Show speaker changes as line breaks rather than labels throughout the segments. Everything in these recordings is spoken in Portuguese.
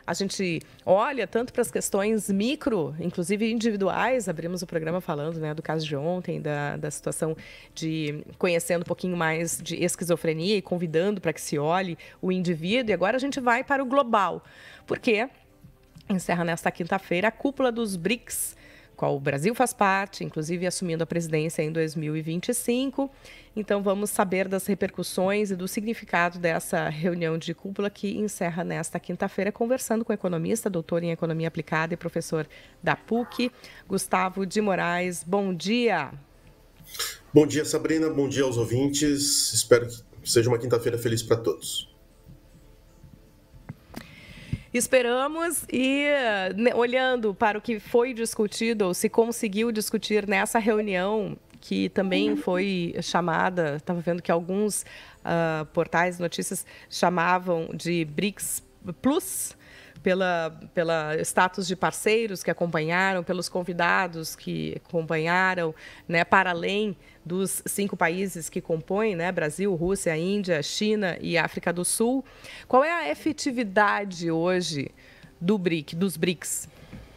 a gente olha tanto para as questões micro, inclusive individuais, abrimos o programa falando, né, do caso de ontem, da situação de conhecendo um pouquinho mais de esquizofrenia e convidando para que se olhe o indivíduo, e agora a gente vai para o global, porque encerra nesta quinta-feira a cúpula dos BRICS, qual o Brasil faz parte, inclusive assumindo a presidência em 2025. Então, vamos saber das repercussões e do significado dessa reunião de cúpula que encerra nesta quinta-feira, conversando com o economista, doutor em Economia Aplicada e professor da PUC, Gustavo de Moraes. Bom dia.
Bom dia, Sabrina. Bom dia aos ouvintes. Espero que seja uma quinta-feira feliz para todos.
Esperamos e, olhando para o que foi discutido, ou se conseguiu discutir nessa reunião, que também foi chamada, estava vendo que alguns portais de notícias chamavam de BRICS Plus, pela status de parceiros que acompanharam, pelos convidados que acompanharam, né, para além dos 5 países que compõem, né, Brasil, Rússia, Índia, China e África do Sul. Qual é a efetividade hoje dos BRICS?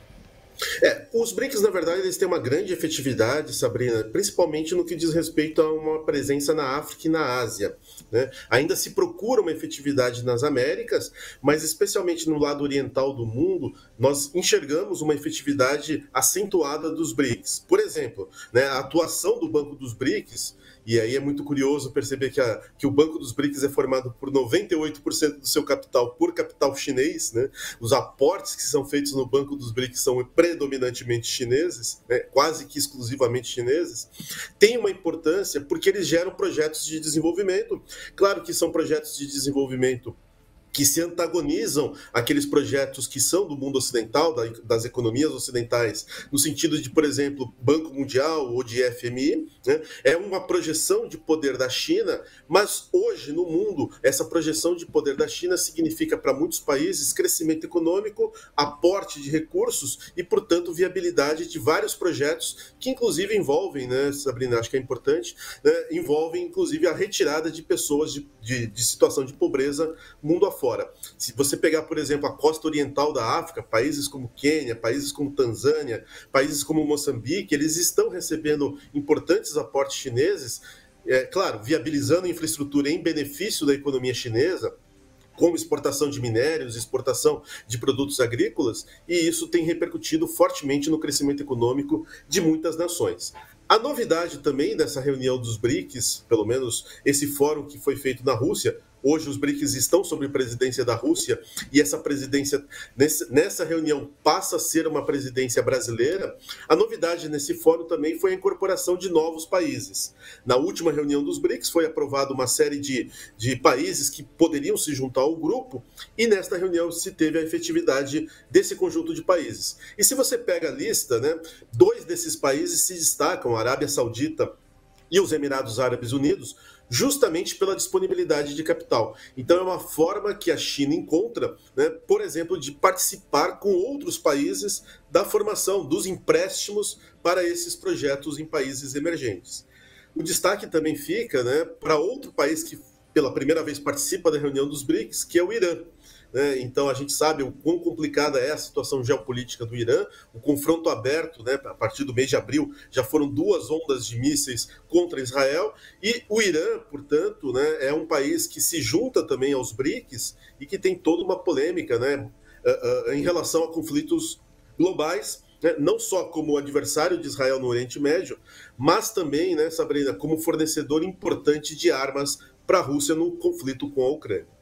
Os BRICS, na verdade, eles têm uma grande efetividade, Sabrina, principalmente no que diz respeito a uma presença na África e na Ásia, né? Ainda se procura uma efetividade nas Américas, mas especialmente no lado oriental do mundo, nós enxergamos uma efetividade acentuada dos BRICS. Por exemplo, né, a atuação do Banco dos BRICS, e aí é muito curioso perceber que o Banco dos BRICS é formado por 98% do seu capital por capital chinês, né? Os aportes que são feitos no Banco dos BRICS são predominantemente chineses, né? Quase que exclusivamente chineses. Tem uma importância porque eles geram projetos de desenvolvimento. Claro que são projetos de desenvolvimento que se antagonizam àqueles projetos que são do mundo ocidental, das economias ocidentais, no sentido de, por exemplo, Banco Mundial ou de FMI, né? É uma projeção de poder da China, mas hoje no mundo essa projeção de poder da China significa para muitos países crescimento econômico, aporte de recursos e, portanto, viabilidade de vários projetos que inclusive envolvem, né, Sabrina, acho que é importante, né, envolvem inclusive a retirada de pessoas de situação de pobreza mundo afora. Se você pegar, por exemplo, a costa oriental da África, países como Quênia, países como Tanzânia, países como Moçambique, eles estão recebendo importantes aportes chineses, claro, viabilizando infraestrutura em benefício da economia chinesa, como exportação de minérios, exportação de produtos agrícolas, e isso tem repercutido fortemente no crescimento econômico de muitas nações. A novidade também dessa reunião dos BRICS, pelo menos esse fórum que foi feito na Rússia, hoje os BRICS estão sob presidência da Rússia e essa presidência, nessa reunião, passa a ser uma presidência brasileira. A novidade nesse fórum também foi a incorporação de novos países. Na última reunião dos BRICS foi aprovada uma série de países que poderiam se juntar ao grupo e nesta reunião se teve a efetividade desse conjunto de países. E se você pega a lista, né, 2 desses países se destacam, a Arábia Saudita e os Emirados Árabes Unidos, justamente pela disponibilidade de capital. Então é uma forma que a China encontra, né, por exemplo, de participar com outros países da formação dos empréstimos para esses projetos em países emergentes. O destaque também fica, né, para outro país que pela primeira vez participa da reunião dos BRICS, que é o Irã. Então a gente sabe o quão complicada é a situação geopolítica do Irã, o confronto aberto, né, a partir do mês de abril já foram 2 ondas de mísseis contra Israel, e o Irã, portanto, né, é um país que se junta também aos BRICS e que tem toda uma polêmica, né, em relação a conflitos globais, né, não só como adversário de Israel no Oriente Médio, mas também, né, Sabrina, como fornecedor importante de armas para a Rússia no conflito com a Ucrânia.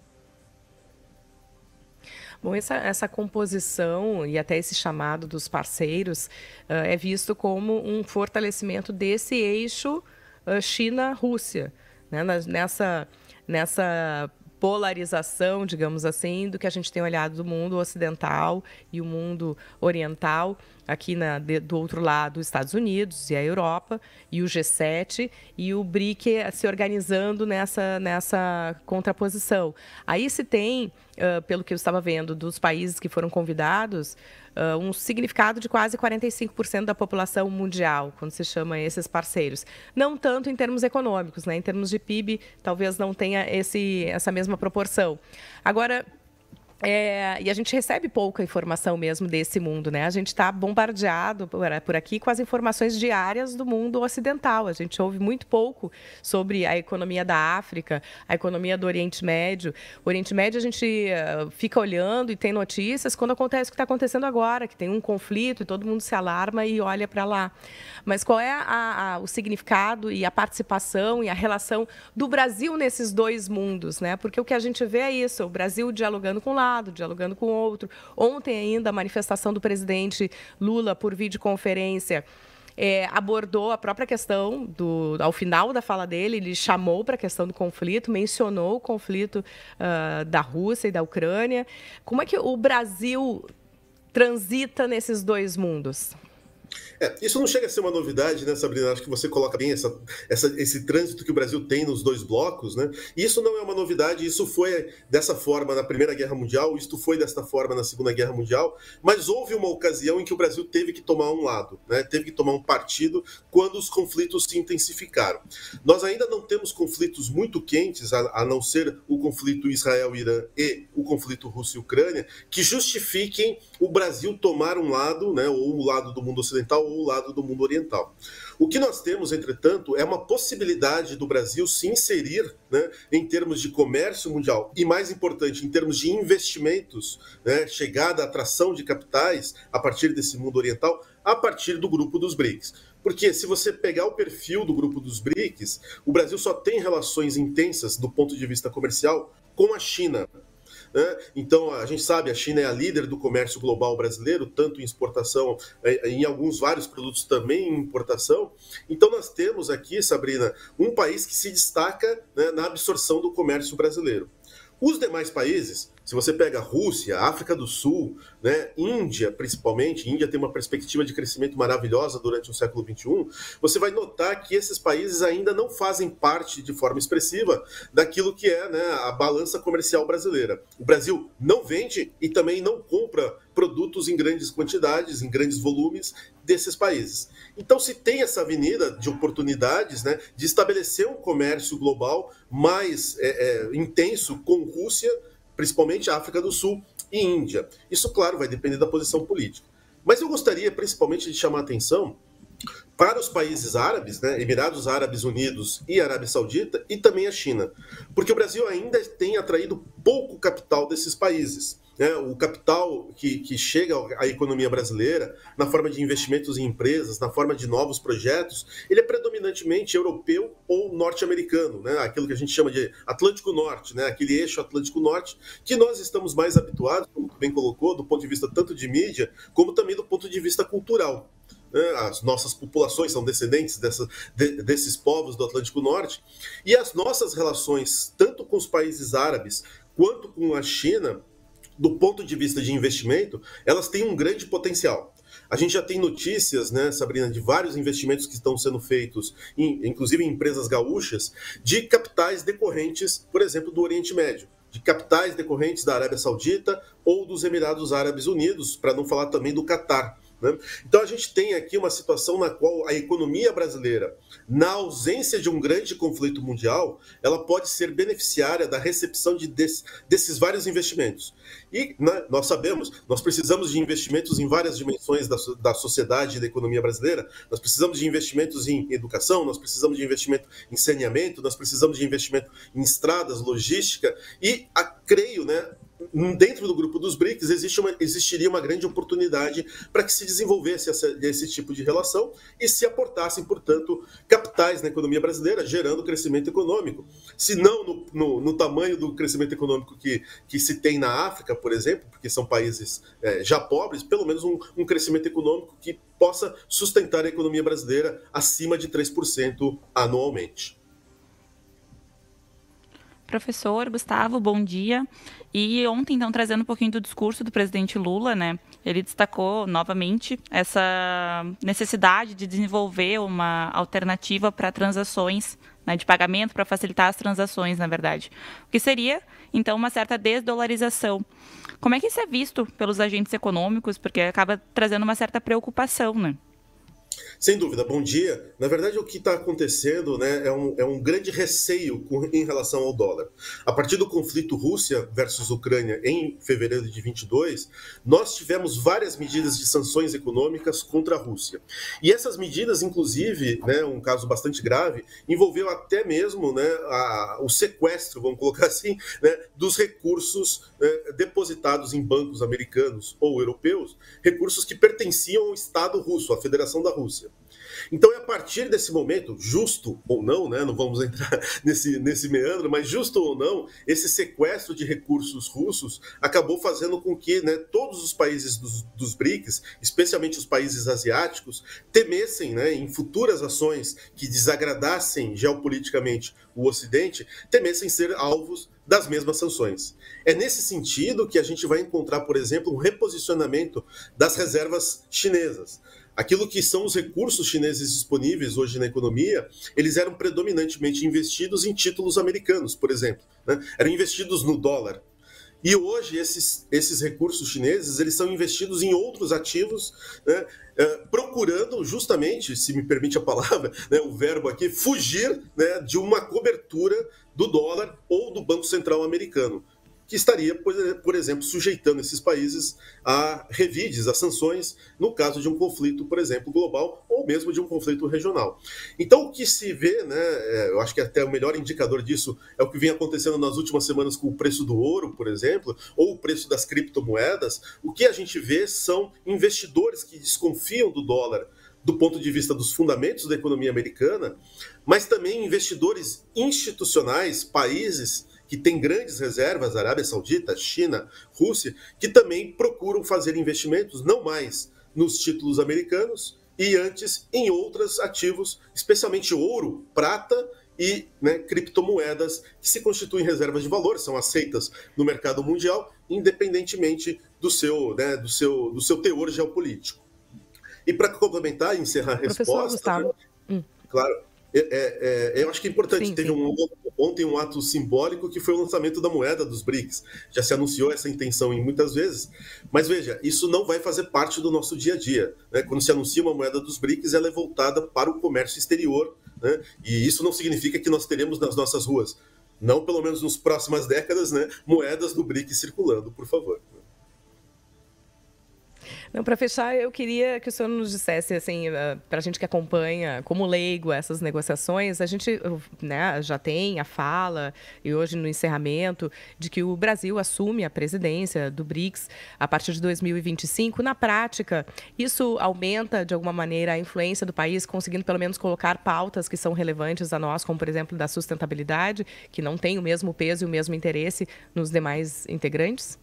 Bom, essa composição e até esse chamado dos parceiros é visto como um fortalecimento desse eixo China-Rússia, né? Nessa polarização, digamos assim, do que a gente tem olhado do mundo ocidental e o mundo oriental, aqui do outro lado, os Estados Unidos e a Europa, e o G7, e o BRIC se organizando nessa contraposição. Aí se tem, pelo que eu estava vendo, dos países que foram convidados, um significado de quase 45% da população mundial, quando se chama esses parceiros. Não tanto em termos econômicos, né? Em termos de PIB, talvez não tenha essa mesma proporção. Agora, E a gente recebe pouca informação mesmo desse mundo, né? A gente está bombardeado por aqui com as informações diárias do mundo ocidental. A gente ouve muito pouco sobre a economia da África, a economia do Oriente Médio. O Oriente Médio a gente fica olhando e tem notícias quando acontece o que está acontecendo agora, que tem um conflito e todo mundo se alarma e olha para lá. Mas qual é o significado e a participação e a relação do Brasil nesses dois mundos, né? Porque o que a gente vê é isso, o Brasil dialogando com um lado, dialogando com o outro. Ontem ainda a manifestação do presidente Lula por videoconferência abordou a própria questão, ao final da fala dele, ele chamou para a questão do conflito, mencionou o conflito da Rússia e da Ucrânia. Como é que o Brasil transita nesses dois mundos?
Isso não chega a ser uma novidade, né, Sabrina? Acho que você coloca bem esse trânsito que o Brasil tem nos dois blocos, né? E isso não é uma novidade, isso foi dessa forma na Primeira Guerra Mundial, isso foi dessa forma na Segunda Guerra Mundial, mas houve uma ocasião em que o Brasil teve que tomar um lado, né? Teve que tomar um partido quando os conflitos se intensificaram. Nós ainda não temos conflitos muito quentes, a não ser o conflito Israel-Irã e o conflito Rússia-Ucrânia, que justifiquem o Brasil tomar um lado, né, ou o lado do mundo ocidental ou o lado do mundo oriental. O que nós temos, entretanto, é uma possibilidade do Brasil se inserir, né, em termos de comércio mundial e, mais importante, em termos de investimentos, né, chegada, atração de capitais a partir desse mundo oriental, a partir do grupo dos BRICS. Porque se você pegar o perfil do grupo dos BRICS, o Brasil só tem relações intensas do ponto de vista comercial com a China. Então, a gente sabe, a China é a líder do comércio global brasileiro, tanto em exportação, em vários produtos também em importação. Então, nós temos aqui, Sabrina, um país que se destaca, né, na absorção do comércio brasileiro. Os demais países, se você pega a Rússia, a África do Sul, né, Índia, principalmente, Índia tem uma perspectiva de crescimento maravilhosa durante o século XXI, você vai notar que esses países ainda não fazem parte de forma expressiva daquilo que é, né, a balança comercial brasileira. O Brasil não vende e também não compra produtos em grandes quantidades, em grandes volumes desses países. Então, se tem essa avenida de oportunidades, né, de estabelecer um comércio global mais intenso com Rússia, principalmente África do Sul e Índia. Isso, claro, vai depender da posição política. Mas eu gostaria, principalmente, de chamar a atenção para os países árabes, né, Emirados Árabes Unidos e Arábia Saudita, e também a China. Porque o Brasil ainda tem atraído pouco capital desses países. O capital que chega à economia brasileira, na forma de investimentos em empresas, na forma de novos projetos, ele é predominantemente europeu ou norte-americano, né? Aquilo que a gente chama de Atlântico Norte, né? Aquele eixo Atlântico Norte, que nós estamos mais habituados, como bem colocou, do ponto de vista tanto de mídia, como também do ponto de vista cultural. As nossas populações são descendentes desses povos do Atlântico Norte, e as nossas relações, tanto com os países árabes quanto com a China, do ponto de vista de investimento, elas têm um grande potencial. A gente já tem notícias, né, Sabrina, de vários investimentos que estão sendo feitos, inclusive em empresas gaúchas, de capitais decorrentes, por exemplo, do Oriente Médio, de capitais decorrentes da Arábia Saudita ou dos Emirados Árabes Unidos, para não falar também do Catar. Então a gente tem aqui uma situação na qual a economia brasileira, na ausência de um grande conflito mundial, ela pode ser beneficiária da recepção desses vários investimentos. E, né, nós sabemos, nós precisamos de investimentos em várias dimensões da sociedade e da economia brasileira. Nós precisamos de investimentos em educação, nós precisamos de investimento em saneamento, nós precisamos de investimento em estradas, logística e, creio, né, dentro do grupo dos BRICS existiria uma grande oportunidade para que se desenvolvesse esse tipo de relação e se aportassem, portanto, capitais na economia brasileira, gerando crescimento econômico. Se não no tamanho do crescimento econômico que se tem na África, por exemplo, porque são países já pobres, pelo menos um crescimento econômico que possa sustentar a economia brasileira acima de 3% anualmente.
Professor Gustavo, bom dia. E ontem, então, trazendo um pouquinho do discurso do presidente Lula, né? Ele destacou novamente essa necessidade de desenvolver uma alternativa para transações, né, de pagamento, para facilitar as transações, na verdade. O que seria, então, uma certa desdolarização. Como é que isso é visto pelos agentes econômicos? Porque acaba trazendo uma certa preocupação, né?
Sem dúvida, bom dia. Na verdade, o que está acontecendo, né, é um grande receio em relação ao dólar. A partir do conflito Rússia versus Ucrânia em fevereiro de 22, nós tivemos várias medidas de sanções econômicas contra a Rússia. E essas medidas, inclusive, né, um caso bastante grave, envolveu até mesmo, né, o sequestro, vamos colocar assim, né, dos recursos depositados em bancos americanos ou europeus, recursos que pertenciam ao Estado russo, à Federação da Rússia. Então, é a partir desse momento, justo ou não, né, não vamos entrar nesse meandro, mas justo ou não, esse sequestro de recursos russos acabou fazendo com que, né, todos os países dos BRICS, especialmente os países asiáticos, temessem, né, em futuras ações que desagradassem geopoliticamente o Ocidente, temessem ser alvos das mesmas sanções. É nesse sentido que a gente vai encontrar, por exemplo, um reposicionamento das reservas chinesas. Aquilo que são os recursos chineses disponíveis hoje na economia, eles eram predominantemente investidos em títulos americanos, por exemplo, né? Eram investidos no dólar. E hoje esses recursos chineses, eles são investidos em outros ativos, né? Procurando justamente, se me permite a palavra, né, o verbo aqui, fugir, né, de uma cobertura do dólar ou do Banco Central americano, que estaria, por exemplo, sujeitando esses países a revides, a sanções, no caso de um conflito, por exemplo, global, ou mesmo de um conflito regional. Então, o que se vê, né, eu acho que até o melhor indicador disso é o que vem acontecendo nas últimas semanas com o preço do ouro, por exemplo, ou o preço das criptomoedas. O que a gente vê são investidores que desconfiam do dólar do ponto de vista dos fundamentos da economia americana, mas também investidores institucionais, países que têm grandes reservas, Arábia Saudita, China, Rússia, que também procuram fazer investimentos não mais nos títulos americanos e antes em outros ativos, especialmente ouro, prata e, né, criptomoedas, que se constituem reservas de valor, são aceitas no mercado mundial, independentemente do seu teor geopolítico. E para complementar e encerrar a resposta, né, claro, eu acho que é importante. Teve ontem um ato simbólico que foi o lançamento da moeda dos BRICS. Já se anunciou essa intenção em muitas vezes, mas veja, isso não vai fazer parte do nosso dia a dia, né? Quando se anuncia uma moeda dos BRICS, ela é voltada para o comércio exterior, né? E isso não significa que nós teremos nas nossas ruas, não pelo menos nas próximas décadas, né, moedas do BRICS circulando, por favor.
Para fechar, eu queria que o senhor nos dissesse, assim, para a gente que acompanha como leigo essas negociações, a gente, né, já tem a fala, e hoje no encerramento, de que o Brasil assume a presidência do BRICS a partir de 2025. Na prática, isso aumenta, de alguma maneira, a influência do país, conseguindo pelo menos colocar pautas que são relevantes a nós, como, por exemplo, da sustentabilidade, que não tem o mesmo peso e o mesmo interesse nos demais integrantes?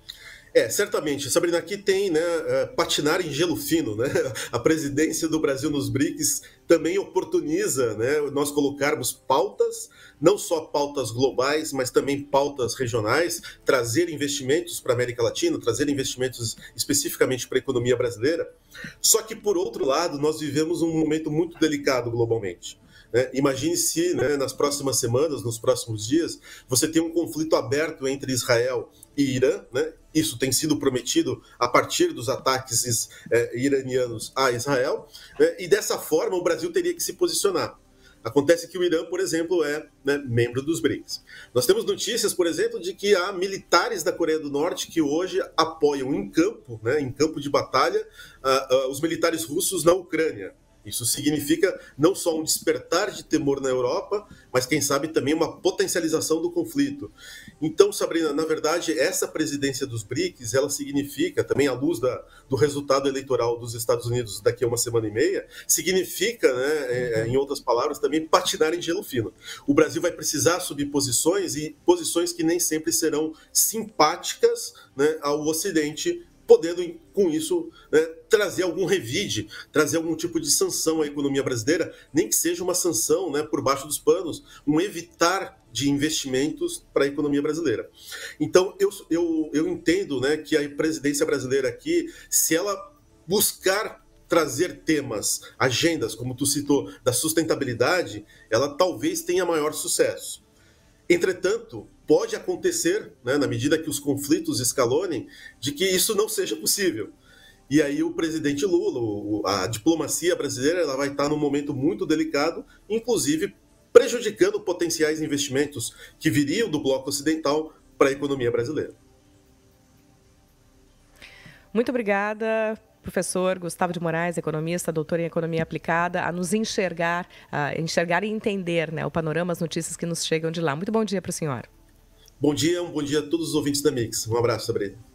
Certamente. Sabrina, aqui tem, né, patinar em gelo fino, né? A presidência do Brasil nos BRICS também oportuniza, né, nós colocarmos pautas, não só pautas globais, mas também pautas regionais, trazer investimentos para a América Latina, trazer investimentos especificamente para a economia brasileira. Só que, por outro lado, nós vivemos um momento muito delicado globalmente. Imagine se, né, nas próximas semanas, nos próximos dias, você tem um conflito aberto entre Israel e Irã, né? Isso tem sido prometido a partir dos ataques iranianos a Israel, né? E dessa forma o Brasil teria que se posicionar. Acontece que o Irã, por exemplo, é, né, membro dos BRICS. Nós temos notícias, por exemplo, de que há militares da Coreia do Norte que hoje apoiam em campo, né, em campo de batalha, os militares russos na Ucrânia. Isso significa não só um despertar de temor na Europa, mas, quem sabe, também uma potencialização do conflito. Então, Sabrina, na verdade, essa presidência dos BRICS, ela significa, também à luz do resultado eleitoral dos Estados Unidos daqui a uma semana e meia, significa, né, em outras palavras, também patinar em gelo fino. O Brasil vai precisar subir posições, e posições que nem sempre serão simpáticas, né, ao Ocidente, podendo, com isso, né, trazer algum revide, trazer algum tipo de sanção à economia brasileira, nem que seja uma sanção, né, por baixo dos panos, um evitar de investimentos para a economia brasileira. Então, eu entendo, né, que a presidência brasileira aqui, se ela buscar trazer temas, agendas, como tu citou, da sustentabilidade, ela talvez tenha maior sucesso. Entretanto, pode acontecer, né, na medida que os conflitos escalonem, de que isso não seja possível. E aí o presidente Lula, a diplomacia brasileira, ela vai estar num momento muito delicado, inclusive prejudicando potenciais investimentos que viriam do bloco ocidental para a economia brasileira.
Muito obrigada, professor Gustavo de Moraes, economista, doutor em economia aplicada, a nos enxergar e entender, né, o panorama, as notícias que nos chegam de lá. Muito bom dia para o senhor.
Bom dia a todos os ouvintes da Mix. Um abraço, Sabrina.